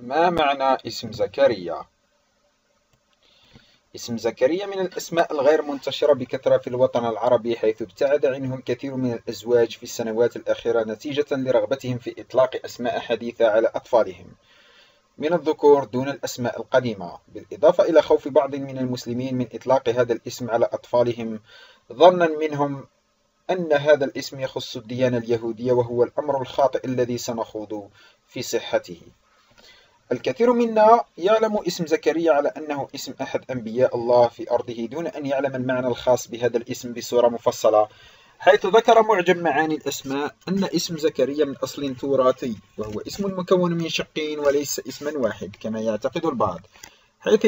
ما معنى اسم زكريا؟ اسم زكريا من الأسماء الغير منتشرة بكثرة في الوطن العربي، حيث ابتعد عنه الكثير من الأزواج في السنوات الأخيرة نتيجة لرغبتهم في إطلاق أسماء حديثة على أطفالهم من الذكور دون الأسماء القديمة، بالإضافة إلى خوف بعض من المسلمين من إطلاق هذا الاسم على أطفالهم، ظنا منهم أن هذا الاسم يخص الديانة اليهودية، وهو الأمر الخاطئ الذي سنخوض في صحته. الكثير منا يعلم اسم زكريا على أنه اسم أحد أنبياء الله في أرضه دون أن يعلم المعنى الخاص بهذا الاسم بصورة مفصلة، حيث ذكر معجم معاني الأسماء أن اسم زكريا من أصل تراثي، وهو اسم مكون من شقين وليس اسما واحد كما يعتقد البعض، حيث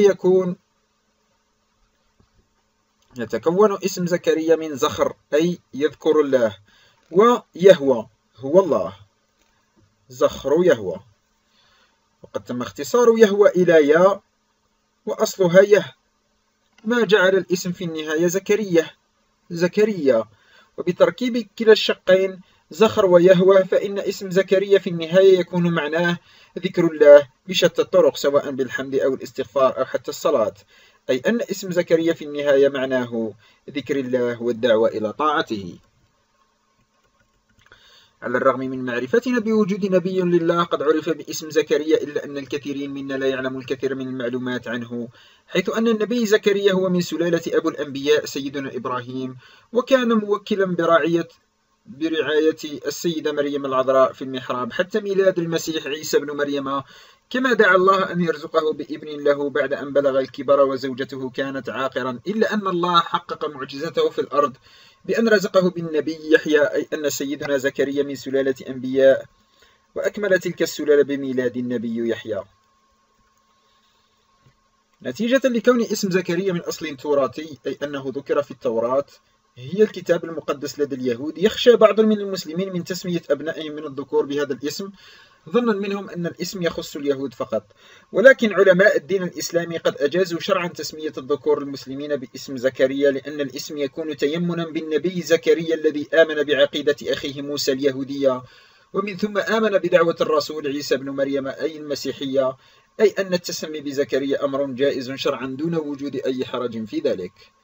يتكون اسم زكريا من زخر أي يذكر الله، ويهوى هو الله، زخر يهوى، وقد تم اختصار يهوى إلى يا وأصلها يه، ما جعل الاسم في النهاية زكريا، وبتركيب كلا الشقين زخر ويهوى فإن اسم زكريا في النهاية يكون معناه ذكر الله بشتى الطرق، سواء بالحمد أو الاستغفار أو حتى الصلاة، أي أن اسم زكريا في النهاية معناه ذكر الله والدعوة إلى طاعته. على الرغم من معرفتنا بوجود نبي لله قد عرف باسم زكريا، إلا أن الكثيرين منا لا يعلم الكثير من المعلومات عنه، حيث أن النبي زكريا هو من سلالة أبو الأنبياء سيدنا إبراهيم، وكان موكلا برعاية السيدة مريم العذراء في المحراب حتى ميلاد المسيح عيسى بن مريم، كما دعا الله أن يرزقه بابن له بعد أن بلغ الكبر وزوجته كانت عاقرا، إلا أن الله حقق معجزته في الأرض بأن رزقه بالنبي يحيى، أي أن سيدنا زكريا من سلالة أنبياء، وأكمل تلك السلالة بميلاد النبي يحيى. نتيجة لكون اسم زكريا من أصل تراثي، أي أنه ذكر في التوراة هي الكتاب المقدس لدى اليهود، يخشى بعض من المسلمين من تسمية أبنائهم من الذكور بهذا الاسم، ظنا منهم أن الاسم يخص اليهود فقط، ولكن علماء الدين الإسلامي قد أجازوا شرعا تسمية الذكور المسلمين باسم زكريا، لأن الاسم يكون تيمنا بالنبي زكريا الذي آمن بعقيدة أخيه موسى اليهودية، ومن ثم آمن بدعوة الرسول عيسى بن مريم أي المسيحية، أي أن التسمي بزكريا أمر جائز شرعا دون وجود أي حرج في ذلك.